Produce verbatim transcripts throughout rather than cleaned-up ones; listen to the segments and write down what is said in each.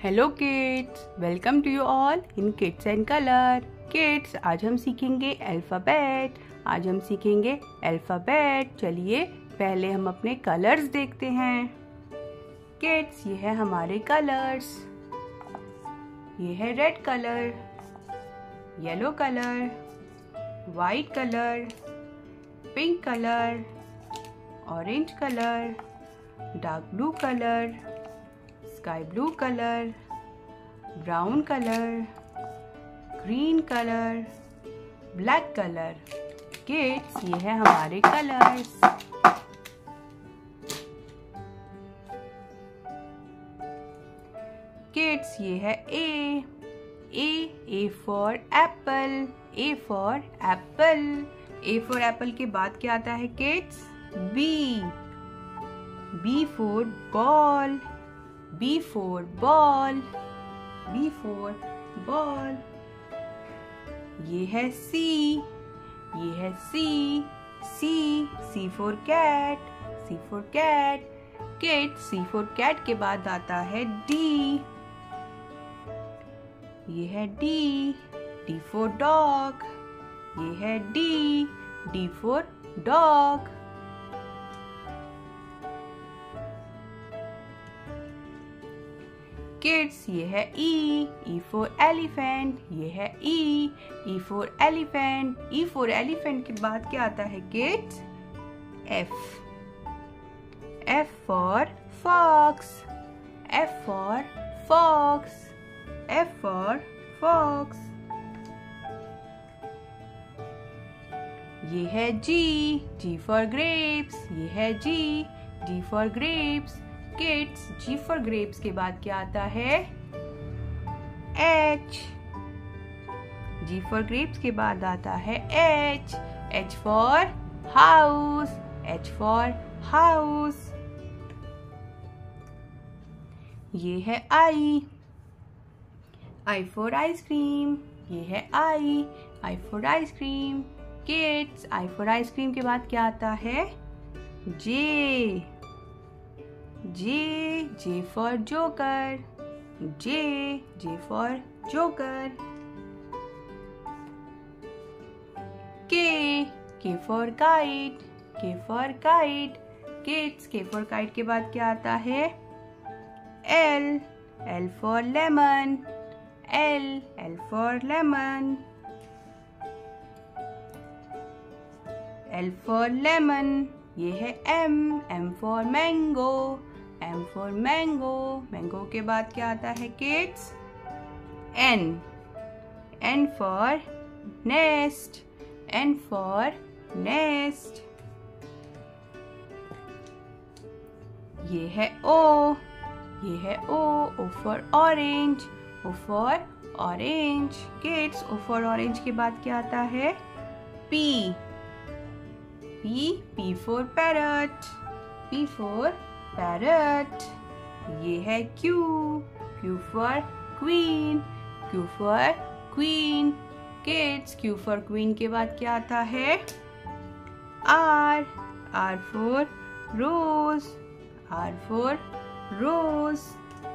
Hello kids, welcome to you all in kids and colour. Kids, आज हम सीखेंगे alphabet. आज हम सीखेंगे अल्फ़ाबेट। चलिए पहले हम अपने कलर्स देखते हैं। किड्स, ये है हमारे कलर्स। ये है red colour, yellow colour, white colour, pink colour, orange colour, dark blue colour, sky blue colour, brown colour, green colour, black colour. Kids, ये है हमारे कलर्स। किड्स, ये है A A A for apple. A for apple. A for apple के बाद क्या आता है kids? B B for ball. B for ball, B for ball। ये है C, ये है C, C, C for cat, C for cat। Kids, C for cat के बाद आता है D। ये है D, D for dog। ये है D, D for dog। Kids, ये है E, E for elephant। ये है E, E for elephant। E for elephant के बाद क्या आता है kids? F, F for fox। F for fox, F for fox। ये है G, G for grapes। ये है G, G for grapes। Kids, G for grapes के बाद क्या आता है? H, G for grapes के बाद आता है H, H for house, H for house। ये है I, I for ice cream। ये है I, I for ice cream। Kids, I for ice cream के बाद क्या आता है? J, J, J for joker। J, J for joker। K, K for kite। K for kite। Kids, K for kite के बाद क्या आता है? L, L for lemon। L, L for lemon। L for lemon। ये है M, M for mango। M for mango। Mango के बाद क्या आता है kids? N, N for nest। N for nest। ये है O, ये है O, O for orange। O for orange। Kids, O for orange के बाद क्या आता है? P, P, P for parrot। P for parrot। ये है Q, Q for queen। Q for queen। Kids, Q for queen के बाद क्या आता है? R, R for rose। R for rose।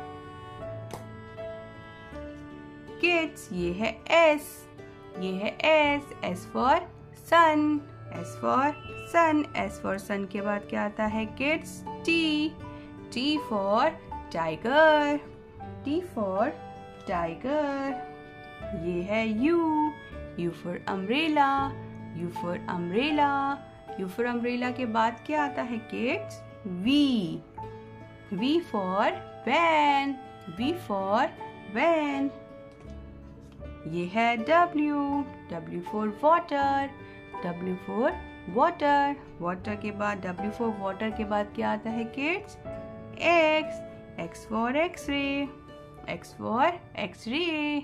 Kids, ये है S, ये है S, S for sun। S for sun। S for sun के बाद क्या आता है kids? T, T for tiger। T for tiger। ये है U, U for umbrella। U for umbrella। U for umbrella के बाद क्या आता है kids? V, V for van। V for van। ये है W, W for water। W for water। water के बाद W for water के बाद क्या आता है kids? X, X for X-ray। X for X-ray।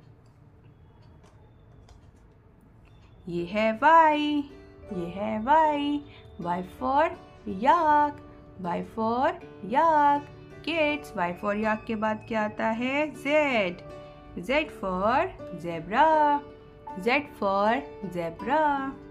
ये है Y, ये है Y, Y for yak। Y for yak। Kids, Y for yak के बाद क्या आता है? Z, Z for zebra। Z for zebra।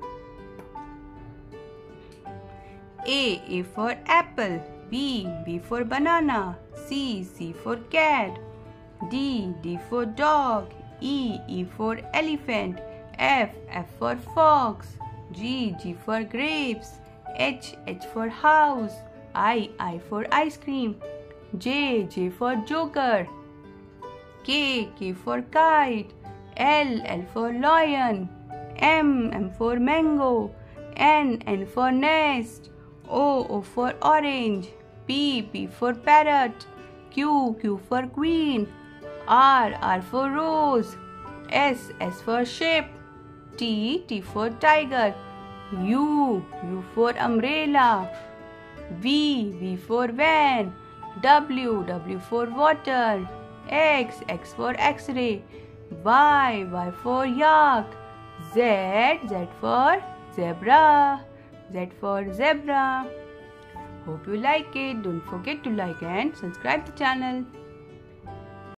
A, A for apple। B, B for banana। C, C for cat। D. D for dog. E. E for elephant. F. F for fox. G. G for grapes. H. H for house. I. I for ice cream. J. J for joker. K. K for kite. L. L for lion. M. M for mango. N. N for nest. O. O for orange. P. P for parrot. Q. Q for queen. R. R for rose. S. S for sheep. T. T for tiger. U. U for umbrella. V. V for van. W. W for water. X. X for X-ray. Y. Y for yak. Z. Z for zebra. Z for zebra. Hope you like it. Don't forget to like and subscribe the channel.